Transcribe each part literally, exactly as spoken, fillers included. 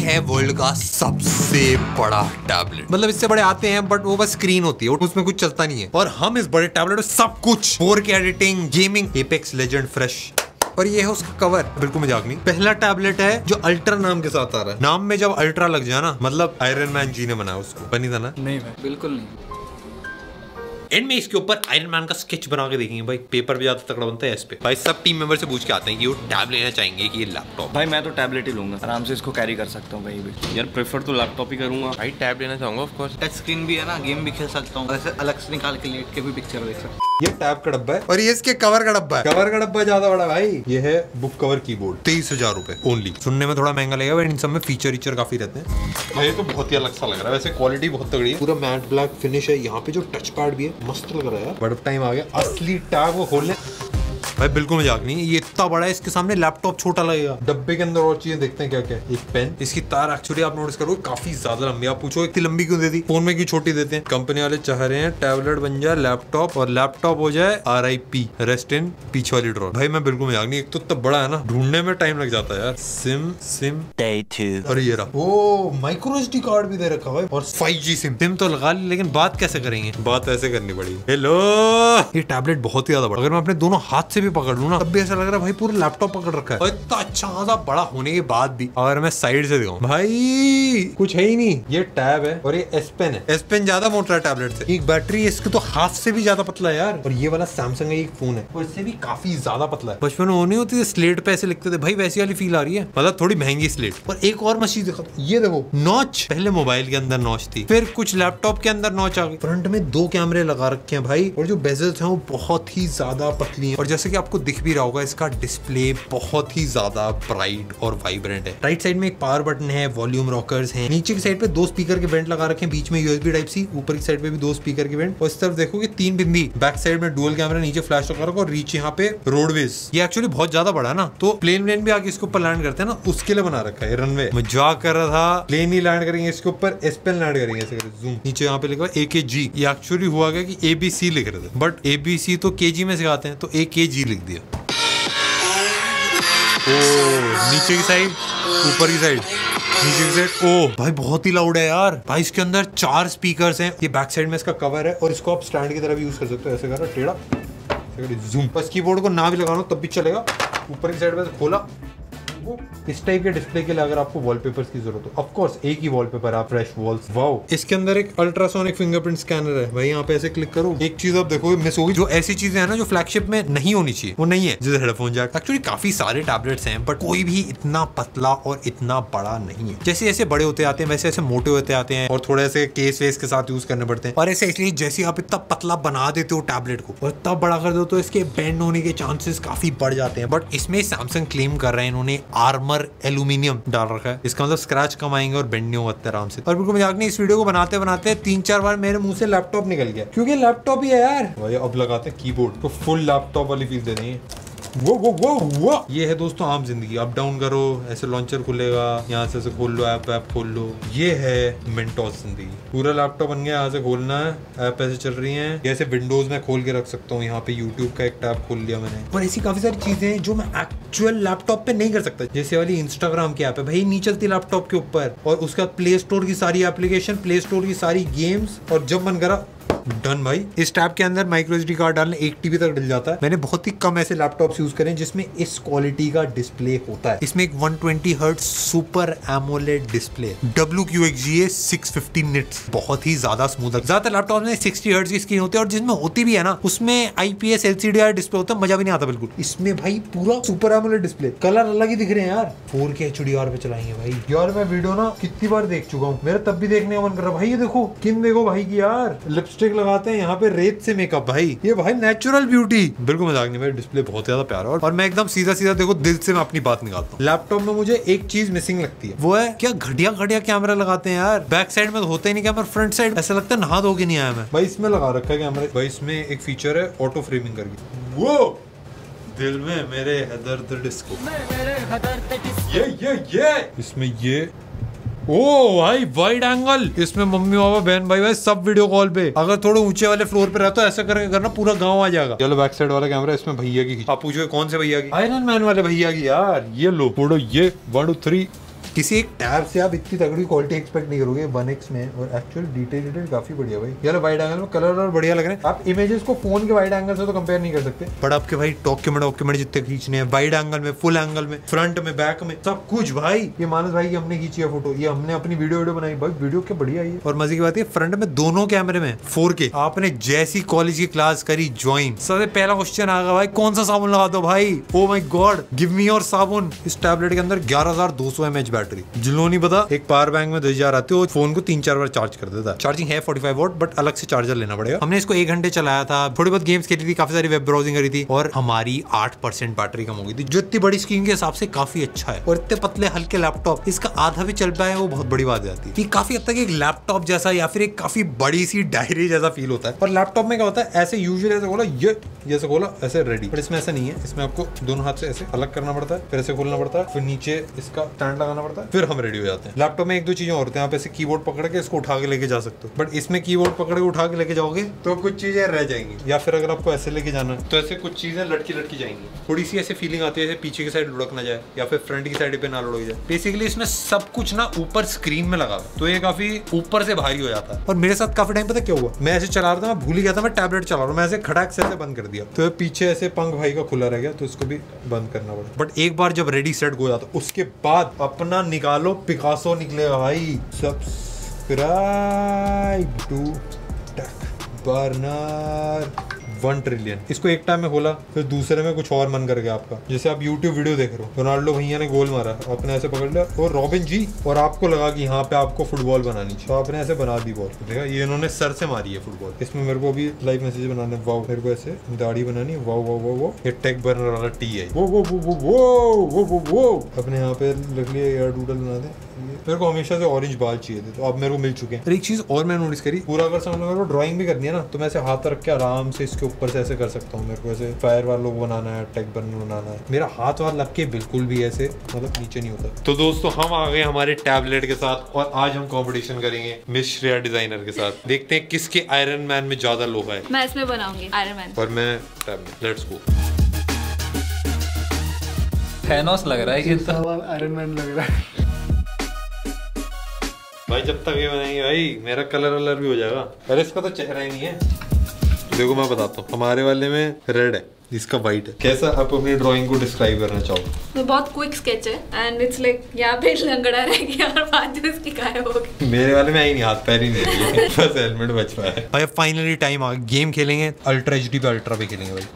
है वर्ल्ड का सबसे बड़ा टैबलेट। मतलब इससे बड़े आते हैं बट वो बस स्क्रीन होती है, उसमें कुछ चलता नहीं है। और हम इस बड़े टैबलेट में सब कुछ four K editing, gaming, apex legend fresh. और ये है उसका कवर, बिल्कुल मजाक नहीं। पहला टैबलेट है जो अल्ट्रा नाम के साथ आ रहा है। नाम में जब अल्ट्रा लग जाए ना, मतलब आयरन मैन जी ने बनाया उसको, बनी था ना? नहीं भाई, बिल्कुल नहीं। एंड में इसके ऊपर आयरन मैन का स्केच बना के देखेंगे भाई। पेपर भी ज्यादा तगड़ा बनता है इस पे। भाई सब टीम मेंबर से पूछ के आते हैं कि वो टैब लेना चाहेंगे कि ये लैपटॉप। भाई मैं तो टैबलेट ही लूंगा, आराम से इसको कैरी कर सकता हूँ कहीं भी। यार प्रेफर तो लैपटॉप ही करूंगा। भाई टैब लेना चाहूंगा ऑफ कोर्स। टच स्क्रीन भी है ना, गेम भी खेल सकता हूँ, ऐसे अलग से निकाल के लेट के भी पिक्चर देख सकता हूँ। ये टैब का डब्बा है और ये इसके कवर का डब्बा है। कवर का डब्बा ज्यादा बड़ा भाई। ये है बुक कवर कीबोर्ड, तेईस हजार रुपए ओनली। सुनने में थोड़ा महंगा लगेगा बट इन सब में फीचर वीचर काफी रहते हैं। भाई ये तो बहुत ही अलग सा लग रहा है। वैसे क्वालिटी बहुत तगड़ी है, पूरा मैट ब्लैक फिनिश है। यहाँ पे जो टच पैड भी है मस्त लग रहा है यार। बड़ा टाइम आ गया असली टैब को खोलने। भाई बिल्कुल मजाक नहीं, ये इतना बड़ा है, इसके सामने लैपटॉप छोटा लगेगा। डब्बे के अंदर और चीजें देखते हैं क्या क्या। एक पेन, इसकी तार एक्चुअली आप नोटिस करो काफी ज्यादा लंबी। आप पूछो इतनी लंबी क्यों दे दी, फोन में क्यों छोटी देते हैं। कंपनी वाले चाह रहे हैं टैबलेट बन जाए लैपटॉप और लैपटॉप हो जाए R I P, rest in पीछे वाली ड्रॉर। भाई मैं बिल्कुल मजाक नहीं, एक तो इतना बड़ा है ना, ढूंढने में टाइम लग जाता है यार। सिम सिम डे टू, और ये रहा oh micro S D card भी दे रखा है और फाइव जी सिम। सिम तो लगा ली, लेकिन बात कैसे करेंगे, बात ऐसे करनी पड़ी। हेलो, ये टैबलेट बहुत ही ज्यादा बड़ा। अगर मैं अपने दोनों हाथ से भी पकड़ लूँ ना, तब भी ऐसा लग रहा है भाई पूरा लैपटॉप पकड़ रखा है। और इतना अच्छा खासा बड़ा होने के बाद भी अगर मैं साइड से दिखाऊं, भाई कुछ है ही नहीं। ये टैब है और ये एस पेन है। एस पेन ज्यादा मोटा है टैबलेट से। एक बैटरी इसकी तो हाथ से भी ज्यादा पतला है यार। और ये वाला सैमसंग का एक फोन है और इससे भी काफी ज्यादा पतला है। बचपन में होनी होती है स्लेट पे ऐसे लिखते थे भाई, वैसी वाली फील आ रही है। मतलब थोड़ी महंगी स्लेट। और एक और मशीन देखो, ये देखो नॉच। पहले मोबाइल के अंदर नॉच थी, फिर कुछ लैपटॉप के अंदर नॉच आ गई। फ्रंट में दो कैमरे लगा रखे हैं भाई, और जो बेजल्स हैं वो बहुत ही ज्यादा पतली हैं। और जैसे कि आपको दिख भी रहा होगा, इसका डिस्प्ले बहुत ही ज्यादा ब्राइट और वाइब्रेंट है। राइट साइड में एक पावर बटन है, वॉल्यूम रॉकर्स हैं। नीचे की साइड पे दो स्पीकर के वेंट लगा रखे हैं, बीच में यूएसबी टाइप सी। ऊपर की साइड पे भी दो स्पीकर के वेंट। और इस तरफ देखोगे तीन बिंदी। बैक साइड में डुअल कैमरा, नीचे फ्लैश लगा रखा और रीच यहाँ पे रोडवेज। ये एक्चुअली बहुत ज्यादा बड़ा है ना, तो प्लेन व्लेन भी आके इसके ऊपर लैंड करते हैं ना, उसके लिए बना रखा है रनवे। मजाक कर रहा था, प्लेन ही लैंड करेंगे इसके ऊपर, एस पेन लैंड करेंगे ऐसे करके जूम। नीचे यहाँ पे लिखा है ए के जी। ये एक्चुअली हुआ गया कि ए बी सी लिख रहे थे, बट ए बी सी तो के जी में सिखाते हैं, तो ए के जी लिख दिया। ओ नीचे की साइड, ऊपर की साइड, नीचे की साइड। ओ भाई बहुत ही लाउड है यार। भाई इसके अंदर चार स्पीकर्स हैं। ये बैक साइड में इसका कवर है और इसको आप स्टैंड की तरह भी यूज कर सकते हो। ऐसे करो टेढ़ा, जूम। बस कीबोर्ड को ना भी लगाना तब भी चलेगा। ऊपर की साइड में खोला। इस टाइप के डिस्प्ले के लिए अगर आपको वॉलपेपर्स की जरूरत हो, ऑफ कोर्स एक ही वॉलपेपर आप फ्रेश वॉल्स। वाओ, इसके अंदर एक अल्ट्रासोनिक फिंगरप्रिंट स्कैनर है भाई। यहाँ पे ऐसे क्लिक करो, एक चीज आप देखो मिस होगी। जो ऐसी चीजें हैं ना जो फ्लैगशिप में नहीं होनी चाहिए, वो नहीं है। जैसे हेडफोन जैक। एक्चुअली काफी सारे टैबलेट्स हैं बट कोई भी इतना पतला और इतना बड़ा नहीं है। जैसे जैसे बड़े होते आते हैं वैसे ऐसे मोटे होते आते हैं और थोड़े से केस वेस के साथ यूज करने पड़ते हैं। और ऐसे इसलिए जैसे आप इतना पतला बना देते हो टैबलेट को और इतना बड़ा कर दो तो इसके बेंड होने के चांसेस काफी बढ़ जाते हैं। बट इसमें सैमसंग क्लेम कर रहे हैं इन्होंने आर्मर एल्यूमिनियम डाल रखा है। इसका मतलब स्क्रैच कम आएंगे और बेंड नहीं होगा आराम से। और बिल्कुल मजाक नहीं, इस वीडियो को बनाते बनाते तीन चार बार मेरे मुंह से लैपटॉप निकल गया, क्योंकि लैपटॉप ही है यार। भाई अब लगाते हैं कीबोर्ड, तो फुल लैपटॉप वाली फील दे देंगे। वो वो वो वो ये है दोस्तों आम जिंदगी। अप डाउन करो, ऐसे लॉन्चर खुलेगा, यहाँ से ऐसे खोल लो, ऐप ऐप खोल लो। ये है मेंटोस जिंदगी। पूरा लैपटॉप बन गया, यहाँ से खोलना है, ऐप ऐसे चल रही हैं। जैसे विंडोज में खोल के रख सकता हूँ। यहाँ पे यूट्यूब का एक टैब खोल लिया मैंने। और ऐसी काफी सारी चीजें हैं जो मैं एक्चुअल लैपटॉप पे नहीं कर सकता। जैसे वाली इंस्टाग्राम की ऐप है भाई, नहीं चलती लैपटॉप के ऊपर। और उसका प्ले स्टोर की सारी एप्लीकेशन, प्ले स्टोर की सारी गेम्स, और जब मन करा डन भाई। इस टैब के अंदर माइक्रो एसडी कार्ड डालने एक टीबी तक डल जाता है। मैंने बहुत ही कम ऐसे लैपटॉप्स यूज करे जिसमें इस क्वालिटी का डिस्प्ले होता है। इसमें एक one twenty hertz super AMOLED display, W Q X G A six fifty nits, बहुत ही ज्यादा स्मूथ है। ज्यादातर लैपटॉप में सिक्सटी हर्ट्ज की स्क्रीन होती है और जिसमें होती भी है ना उसमें आईपीएस एलसीडी डिस्प्ले होता है, मजा भी नहीं आता बिल्कुल। इसमें भाई पूरा सुपर एमोलेड डिस्प्ले, कलर अलग ही दिख रहे हैं यार। फोर के एचडीआर पे चलाएंगे भाई। यार मैं वीडियो ना कितनी बार देख चुका हूँ, मेरा तब भी देखने का मन कर रहा भाई। ये देखो किन, देखो भाई की यार लिपस्टिक लगाते हैं यहाँ पे रेत से मेकअप भाई। ये भाई नेचुरल ब्यूटी, बिल्कुल मजाक नहीं भाई। डिस्प्ले बहुत ज्यादा प्यारा है और मैं एकदम सीधा सीधा देखो दिल से मैं अपनी बात निकालता हूँ। लैपटॉप में मुझे एक चीज मिसिंग लगती है, वो है क्या घटिया घटिया कैमरा लगाते हैं यार। बैक साइड में तो होता ही नहीं कैमरा, फ्रंट साइड ऐसा लगता है नहा धो के नहीं आया मैं भाई। इसमें लगा रखा है कैमरा भाई। इसमें एक फीचर है ऑटो फ्रेमिंग करके, वो दिल में मेरे हैदर डिस्को, ये ये ये इसमें ये। ओ भाई वाइड एंगल, इसमें मम्मी पापा बहन भाई भाई सब वीडियो कॉल पे। अगर थोड़े ऊंचे वाले फ्लोर पे रहता तो ऐसा करके करना पूरा गांव आ जाएगा। चलो बैक साइड वाला कैमरा, इसमें भैया की। आप पूछो कौन से भैया की? आयरन मैन वाले भैया की यार। ये लो फोटो, ये वन टू थ्री किसी एक टैब से आप इतनी तगड़ी क्वालिटी एक्सपेक्ट नहीं करोगे वन एक्स में, और एक्चुअल डिटेल डिटेल काफी बढ़िया भाई। यार वाइड एंगल में कलर और बढ़िया लग रहे हैं। आप इमेजेस को फोन के वाइड एंगल से तो कंपेयर नहीं कर सकते, बट आपके भाई डॉक्यूमेंट डॉक्यूमेंट जितने खींचने हैं वाइड एंगल में, फुल एंगल में, फ्रंट में, बैक में, सब कुछ भाई। ये मानस भाई की हमने खींची है फोटो, ये हमने अपनी वीडियो वीडियो बनाई भाई, वीडियो क्या बढ़िया है। और मजे की बात है फ्रंट में दोनों कैमरे में फोर के। आपने जैसी कॉलेज की क्लास करी ज्वाइन, सबसे पहला क्वेश्चन आएगा भाई कौन सा साबुन लगा दो भाई। Oh my god, give me your sabun. इस टैबलेट के अंदर ग्यारह हजार दो सौ एमएच बैटरी, जिलो नहीं पता। एक पावर बैंक में दस हजार आते हो, फोन को तीन चार बार चार्ज कर देता है। चार्जिंग है पैंतालीस वॉट, बट अलग से चार्जर लेना पड़ेगा। हमने इसको एक घंटे चलाया था, थोड़ी बहुत गेम्स खेली थी, काफी सारी वेब ब्राउजिंग करी थी, और हमारी आठ परसेंट बैटरी कम हो गई थी, जो इतनी बड़ी स्क्रीन के हिसाब से काफी अच्छा है। और इतने पतले हल्के लैपटॉप इसका आधा भी चल पाए वो बहुत बड़ी बात जाती है। काफी हद तक एक लैपटॉप जैसा या फिर एक काफी बड़ी सी डायरी जैसा फील होता है। और लैपटॉप में क्या होता है, ऐसे यूजुअली ऐसे खोला ये जैसे खोला ऐसे रेडी, पर इसमें ऐसा नहीं है। इसमें आपको दोनों हाथ से ऐसे अलग करना पड़ता है, फिर ऐसे खोलना पड़ता है, फिर नीचे इसका स्टैंड लगाना पड़ता है, फिर हम रेडी हो जाते हैं। लैपटॉप में एक दो चीजें और होती हैं, आप ऐसे कीबोर्ड पकड़ के इसको उठा के लेके जा सकते हो, बट इसमें कीबोर्ड पकड़ के उठा के लेके जाओगे तो कुछ चीजें रह जाएंगी, या फिर अगर आपको ऐसे लेके जाना है तो ऐसे कुछ चीजें लटकी लटकी जाएंगी। थोड़ी सी ऐसे फीलिंग आती है जैसे पीछे की साइड लुढ़क ना जाए या फिर फ्रंट की साइड पे ना लुढ़क जाए। बेसिकली इसमें सब कुछ ना ऊपर स्क्रीन में लगा तो ये काफी ऊपर से भारी हो जाता है। और मेरे साथ काफी टाइम पता क्या हुआ, मैं ऐसे चला रहा था, मैं भूल ही गया था मैं टैबलेट चला रहा हूँ, मैं ऐसे खड़ाक से ऐसे बंद कर दिया, तो पीछे ऐसे पंख भाई का खुला रह गया, तो इसको भी बंद करना पड़ा। बट एक बार जब रेडी सेट हो जाता उसके बाद अपना निकालो पिकासो निकलेगा भाई। Subscribe to tech burner one trillion. इसको एक टाइम में खोला, फिर दूसरे में कुछ और मन कर गया आपका। जैसे आप यूट्यूब वीडियो देख रहे हो, रोनाल्डो भैया ने गोल मारा, आपने ऐसे पकड़ लिया, और रॉबिन जी, और आपको लगा कि यहाँ पे आपको फुटबॉल बनानी चाहिए, तो आपने ऐसे बना दी बॉल। देखा ये इन्होंने सर से मारी है फुटबॉल। इसमें मेरे को भी लाइव मैसेज बनाने, वाओ, मेरे को ऐसे दाढ़ी बनानी, वाओ वाओ वाओ वाओ, ये टेक बर्नर वाला टी है, वो वो वो वो वो वो वो वो अपने यहाँ पे रख लिया, यार डूडल बना दे। मेरे को हमेशा से ऑरेंज बाल चाहिए थे, तो अब मेरे को मिल चुके हैं। एक चीज और मैं नोटिस करी, पूरा अगर समझ लो ड्राइंग भी करनी है ना, तो मैं ऐसे हाथ रख के आराम से इसके ऊपर से ऐसे कर सकता हूँ। मेरे को ऐसे फायर वाला लोग बनाना है, टेक बर्नर बनाना है, मेरा हाथ वाथ लग के बिल्कुल भी ऐसे मतलब नीचे नहीं होता। तो दोस्तों हम आ गए हमारे टैबलेट के साथ, और आज हम कंपटीशन करेंगे मिस श्रेया डिजाइनर के साथ। देखते हैं किसके आयरन मैन में ज्यादा लोहा है। मैं इसमें बनाऊंगी आयरन मैन, और मैं टैबलेट। Let's go. थैनोस लग रहा है कि आयरन मैन लग रहा है भाई। जब तक ये बनाएंगे भाई मेरा कलर वलर भी हो जाएगा। अरे इसका तो चेहरा ही नहीं है। देखो मैं बताता हूँ, हमारे वाले में रेड है, इसका वाइट है। कैसा आप अपनी ड्राइंग को डिस्क्राइब करना चाहोगे? तो बहुत क्विक स्केच है, एंड इट्स लाइक यहाँ पे लंगड़ा रह गया और बाजू इसकी गायब हो गई। मेरे वाले में आई नहीं, हाथ पैर ही नहीं रही है, बस हेलमेट बच पाया है। भाई फाइनली टाइम आ गया, गेम खेलेंगे, अल्ट्रा एचडी पे अल्ट्रा पे खेलेंगे भाई।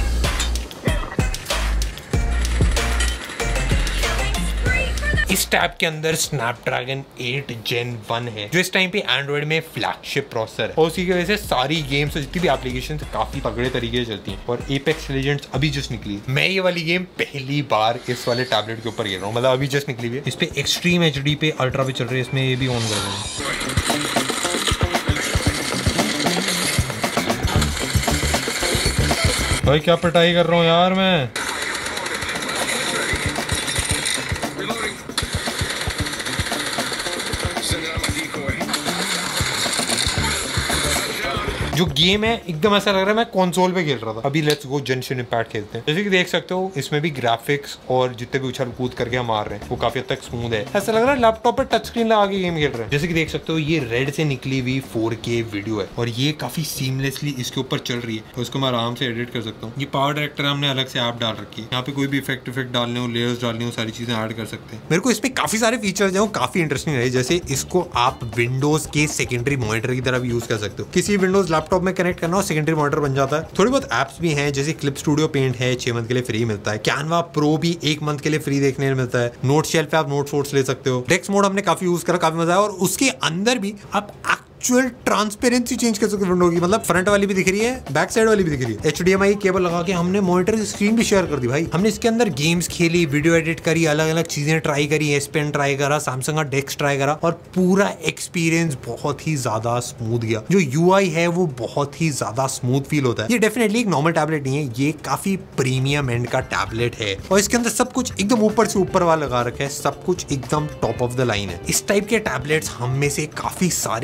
इस टैब के अंदर स्नैपड्रैगन एट जेन वन है, जो इस टाइम पे एंड्रॉइड में फ्लैगशिप प्रोसेसर है, और उसी की वजह से सारी गेम्स जितनी भी एप्लीकेशन काफी तगड़े तरीके से चलती हैं। और एपेक्स लेजेंड्स अभी जस्ट निकली, मैं ये वाली गेम पहली बार इस वाले टैबलेट के ऊपर खेल रहा हूँ, मतलब अभी जस्ट निकली हुई है। इस पे एक्सट्रीम एचडी पे अल्ट्रा पे चल रही है, इसमें ये भी ऑन कर रहे हैं। भाई क्या पिटाई कर रहा हूँ यार मैं। जो गेम है एकदम ऐसा लग रहा है मैं कंसोल पे खेल रहा था। अभी लेट्स गो जेंशिन इम्पैक्ट खेलते हैं। जैसे कि देख सकते हो इसमें भी ग्राफिक्स और जितने भी उछल कूद करके हम मार रहे हैं वो काफी हद तक स्मूथ है। ऐसा लग रहा है लैपटॉप पे टच स्क्रीन लगा के गेम खेल रहे हैं। जैसे कि देख सकते हो ये रेड से निकली हुई फोर के वीडियो है, और ये काफी सीमलेसली इसके ऊपर चल रही है, तो इसको मैं आराम से एडिट कर सकता हूँ। ये पावर डायरेक्टर हमने अलग से ऐप डाल रखी है, यहाँ पे कोई भी इफेक्ट इफेक्ट डालने हो, लेयर्स डालने हो, सारी चीजें ऐड कर सकते हैं। मेरे को इसमें काफी सारे फीचर्स जो काफी इंटरेस्टिंग है, जैसे इसको आप विंडोज के सेकेंडरी मॉनिटर की तरह भी यूज कर सकते हो। किसी विंडोज लैपटॉप में कनेक्ट करना हो, सेकेंडरी मॉनिटर बन जाता है। थोड़ी बहुत एप्स भी हैं, जैसे क्लिप स्टूडियो पेंट है, छह मंथ के लिए फ्री मिलता है। कैनवा प्रो भी एक मंथ के लिए फ्री देखने में मिलता है। नोट शेल पे आप नोट शॉट्स ले सकते हो। टेक्स्ट मोड हमने काफी यूज करा, काफी मजा आया। और उसके अंदर भी आप एक्चुअल ट्रांसपेरेंसी चेंज कर सकते हो विंडो की, मतलब फ्रंट वाली भी दिख रही है, बैक साइड वाली भी दिख रही है। H D M I cable लगा के हमने मॉनिटर की स्क्रीन भी शेयर कर दी भाई। हमने इसके अंदर गेम्स खेली, वीडियो एडिट करी, अलग अलग चीजें ट्राई करी, एस पेन ट्राई करा, सैमसंग का डेस्क ट्राई करा, और पूरा एक्सपीरियंस बहुत ही ज्यादा स्मूथ गया। जो यूआई है वो बहुत ही ज्यादा स्मूथ फील होता है। ये डेफिनेटली एक नॉर्मल टैबलेट नहीं है, ये काफी प्रीमियम एंड का टैबलेट है, और इसके अंदर सब कुछ एकदम ऊपर से ऊपर वाला लगा रखा है, सब कुछ एकदम टॉप ऑफ द लाइन है। इस टाइप के टैबलेट्स हम में से काफी सारे लोगों के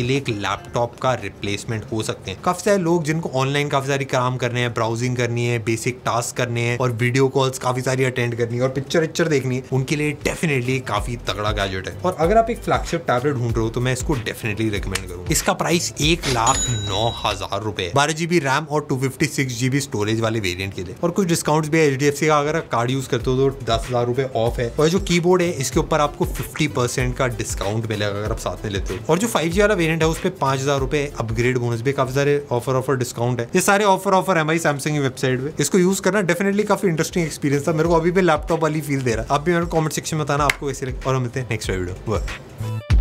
लिए एक लैपटॉप का रिप्लेसमेंट हो सकते हैं। काफी सारे लोग जिनको ऑनलाइन काफी सारी काम करने हैं, ब्राउजिंग करनी है, बेसिक टास्क करने हैं और वीडियो कॉल्स काफी सारी अटेंड करनी है और पिक्चर पिक्चर देखनी है, उनके लिए डेफिनेटली काफी तगड़ा गैजेट है। और अगर आप एक फ्लैगशिप टैबलेट ढूंढ रहे हो तो मैं इसको डेफिनेटली रिकमेंड करूंगा। इसका प्राइस एक लाख नौ हजार रुपए, बारह जीबी रैम और two fifty six GB storage वाले वेरिएंट के लिए। और कुछ डिस्काउंट्स भी है। एच डी एफ सी का अगर कार्ड यूज करते हो तो दस हजार रुपए ऑफ है। और जो कीबोर्ड है इसके ऊपर आपको फिफ्टी परसेंट का डिस्काउंट मिलेगा अगर आप साथ में लेते हो। और जो फाइव जी वाला वेरिएंट है उस पर पांच हजार रुपए अपग्रेड बोनस भी, काफी सारे ऑफर ऑफर डिस्काउंट है। ये सारे ऑफर ऑफर है हमारी सैमसंग की वेबसाइट पे। इसको यूज करना डेफिनेटली काफी इंटरेस्टिंग एक्सपीरियंस था। मेरे को अभी भी लैपटॉप वाली फील दे रहा है। आप भी मेरे कमेंट सेक्शन में बताना आपको कैसे लगे और हम मिलते हैं नेक्स्ट वीडियो।